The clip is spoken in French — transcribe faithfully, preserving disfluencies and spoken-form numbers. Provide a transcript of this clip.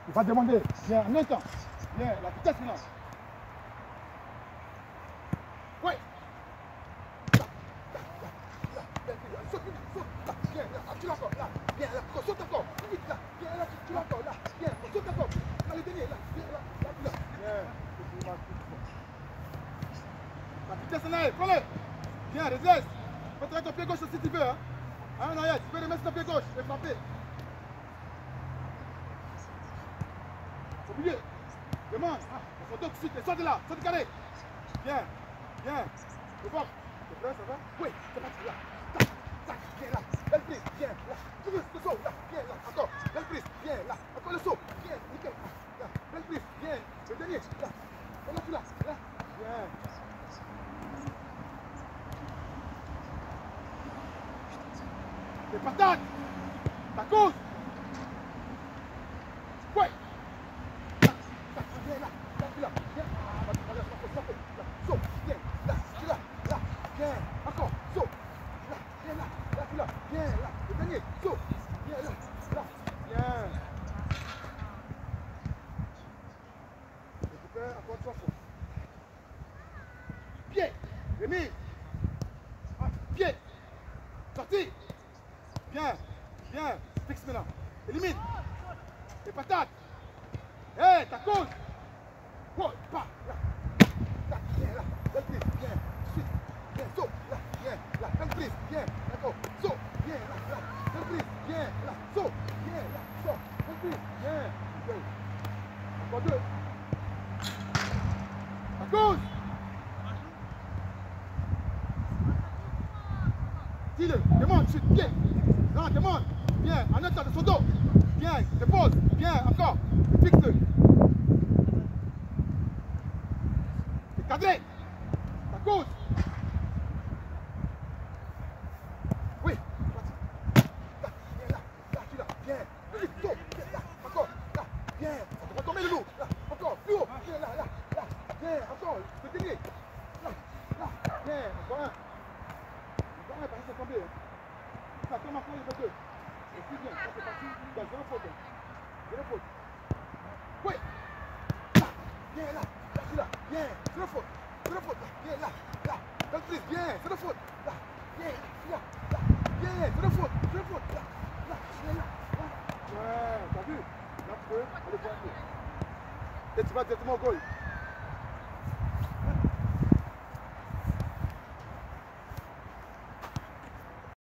Il va demander. Bien, en même temps. Bien, la vitesse maintenant. Oui. Là, là, là, là, bien, bien, saute, saute, là, bien, là, tu l'encore, là, bien, là, saute encore, vite, là, bien, là, tu l'encore, là, bien, saute encore, là, le dernier, là, bien, là, là, là, bien. La vitesse en arrière, prends-le. Bien, redresse. Mets ton pied gauche si tu veux, hein. Hein, en arrière, tu peux remettre ton pied gauche et frapper. Au milieu. Demande. Ah, on s'en tout de suite, et sors de là, sors du carré. Bien, bien. C'est bon. C'est prêt, ça va? Oui, c'est parti, là. Tac, tac, bien là. Belle prise, bien, là. Tu veux le saut, là, bien, là. Encore. Belle prise, bien, là. Encore le saut, bien, nickel. Là, belle prise, bien. Le dernier, là. On a tout là, là. Bien. Les patates. Ta cause. Ouais. Là, là, bien, là. Là, tu là. Bien. Ah, vas-y, vas-y, vas-y, vas-y. Là, saut, bien. Là, tu là, là. Bien. Encore, saut. Là, bien, là. Là, tu là. Bien, là. Le dernier, saut. Bien, là. Là. Bien. Récupère, encore trois fois. Pied. Remise. Ah, pied. Sorti. Bien. Bien. Fixe maintenant. Élimine. Les patates. Hé, hey, ta cause. Oh, pas. Là. Là. Bien, là. Belle prise. Bien. Suite. Bien. Saut. Là. Bien. Là. Belle prise. Bien. D'accord. Saut. Bien. Là. Là. Belle prise. Bien. Là. Saut. Bien. Là. Saut. Belle prise. Bien. Nickel. Encore deux. Ta cause. Dis-le. Demande. Suite. Bien. Non, demande. Bien. En attendant de son dos. Bien. Dépose. Bien. Encore. Fixe-le. C'est cadré. Ta cause. Oui. Là. Bien là. Là, tu là. Bien. Vite. Saut. Bien là. Encore. Là. Bien. Ça devrait tomber le loup. Là. Encore. Plus haut. Bien là. Là. Là. Bien. Encore. Le dernier. Là. Là. Bien. Encore un. Encore un. Parce que c'est tombé. Ça tombe encore. Il y a deux. Et puis bien. Ça c'est parti. Il y a zéro faute. Zéro faute. Oui. Là. Bien là. Là. Tu là. Bien. Zéro faute. Zéro faute. Bien là. Là. Belle prise. Bien. Zéro faute. Là. Bien. Là. Là. Bien. Zéro faute. Zéro faute. Là. Là. Bien là. Ouais. T'as vu? Là, tu peux aller voir un peu. Et tu vas directement au goal.